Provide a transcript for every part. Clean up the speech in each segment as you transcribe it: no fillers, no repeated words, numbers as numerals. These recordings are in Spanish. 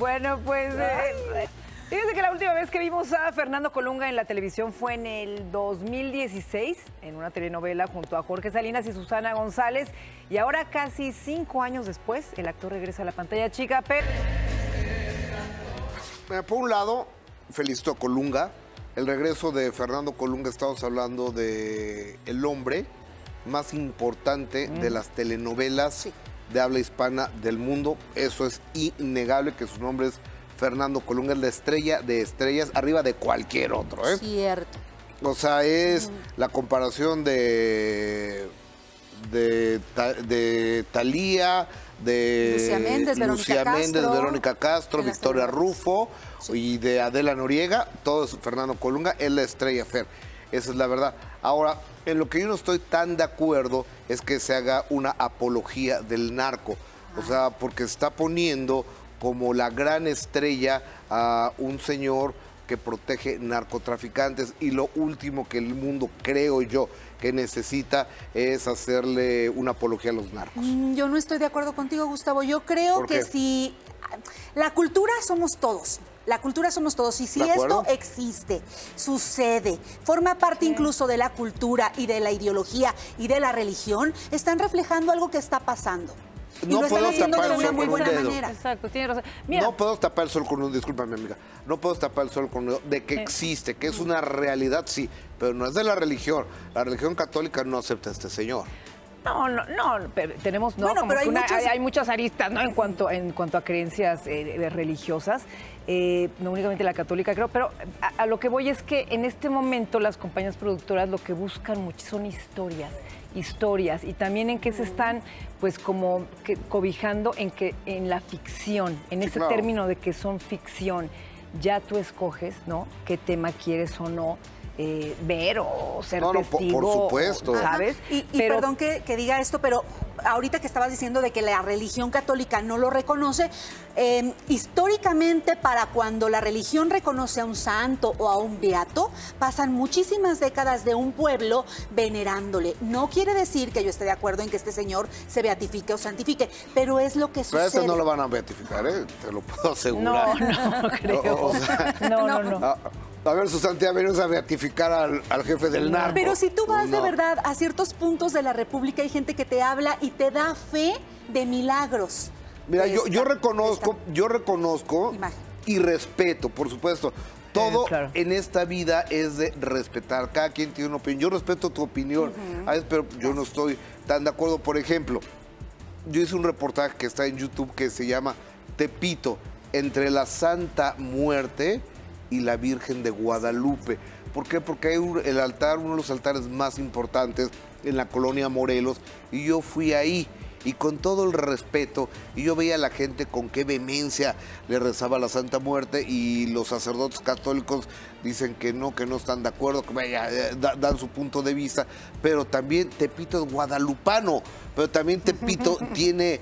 Bueno, pues fíjense que la última vez que vimos a Fernando Colunga en la televisión fue en el 2016, en una telenovela junto a Jorge Salinas y Susana González. Y ahora, casi 5 años después, el actor regresa a la pantalla chica, pero... Por un lado, felicito a Colunga. El regreso de Fernando Colunga, estamos hablando de el hombre más importante de las telenovelas de habla hispana del mundo. Eso es innegable, que su nombre es Fernando Colunga, es la estrella de estrellas, arriba de cualquier otro, ¿eh? Cierto. O sea, es la comparación de Thalía, de Lucía Méndez, Verónica Castro, Victoria Rufo y de Adela Noriega. Todo es Fernando Colunga, es la estrella, Fer. Esa es la verdad. Ahora, en lo que yo no estoy tan de acuerdo es que se haga una apología del narco. O sea, porque está poniendo como la gran estrella a un señor que protege narcotraficantes, y lo último que el mundo, creo yo, que necesita es hacerle una apología a los narcos. Yo no estoy de acuerdo contigo, Gustavo. Yo creo que si la cultura somos todos. La cultura somos todos, y si esto existe, sucede, forma parte incluso de la cultura y de la ideología y de la religión, están reflejando algo que está pasando. No podemos tapar el sol con un dedo. Exacto, tiene razón. Mira. No podemos tapar el sol con un dedo, discúlpame, amiga. No podemos tapar el sol con un dedo. De que existe, que es una realidad, sí, pero no es de la religión. La religión católica no acepta a este señor. No, pero tenemos, bueno, como pero hay muchas aristas, ¿no? En cuanto a creencias religiosas, no únicamente la católica, creo, pero a lo que voy es que en este momento las compañías productoras lo que buscan mucho son historias, y también en que se están, pues, como que cobijando en la ficción, en ese término de que son ficción. Ya tú escoges, ¿no?, qué tema quieres o no ver o ser testigo. Por supuesto. ¿Sabes? Y perdón que diga esto, pero ahorita que estabas diciendo de que la religión católica no lo reconoce, históricamente, para cuando la religión reconoce a un santo o a un beato, pasan muchísimas décadas de un pueblo venerándole. No quiere decir que yo esté de acuerdo en que este señor se beatifique o santifique, pero es lo que sucede. Pero no lo van a beatificar, ¿eh? Te lo puedo asegurar. No creo. O sea, no. A ver, su santidad, venimos a beatificar al jefe del narco. Pero si tú vas de verdad a ciertos puntos de la República, hay gente que te habla y te da fe de milagros. Mira, yo reconozco y respeto, por supuesto. Todo en esta vida es de respetar. Cada quien tiene una opinión. Yo respeto tu opinión, pero yo no estoy tan de acuerdo. Por ejemplo, yo hice un reportaje que está en YouTube que se llama Tepito, entre la Santa Muerte y la Virgen de Guadalupe. ¿Por qué? Porque hay el altar, uno de los altares más importantes en la colonia Morelos, y yo fui ahí, y con todo el respeto, y yo veía a la gente con qué vehemencia le rezaba a la Santa Muerte, y los sacerdotes católicos dicen que no están de acuerdo, que dan su punto de vista, pero también Tepito es guadalupano, pero también Tepito tiene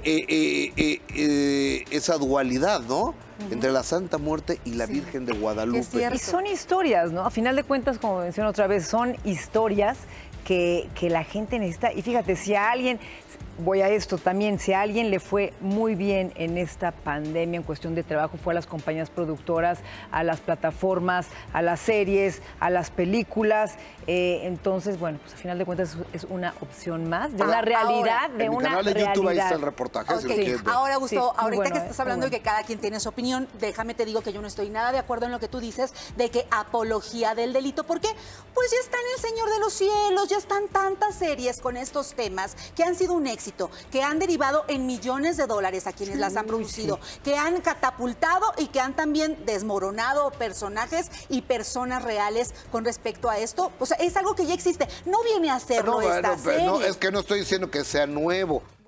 esa dualidad, ¿no?, entre la Santa Muerte y la Virgen de Guadalupe. Y son historias, ¿no? A final de cuentas, como mencioné otra vez, son historias que la gente necesita. Y fíjate, si a alguien, voy a esto también, si a alguien le fue muy bien en esta pandemia en cuestión de trabajo, fue a las compañías productoras, a las plataformas, a las series, a las películas. Entonces, bueno, pues a final de cuentas es una opción más de una realidad, de una realidad. En mi canal de YouTube ahí está el reportaje. Okay. Ahora, Gustavo, ahorita que estás hablando de que cada quien tiene su opinión, déjame te digo que yo no estoy nada de acuerdo en lo que tú dices de que apología del delito. ¿Por qué? Pues ya está en El Señor de los Cielos, ya están tantas series con estos temas que han sido un éxito, que han derivado en millones de dólares a quienes las han producido, que han catapultado y que han también desmoronado personajes y personas reales con respecto a esto. O sea, es algo que ya existe. No viene a hacerlo esta serie. No, es que no estoy diciendo que sea nuevo.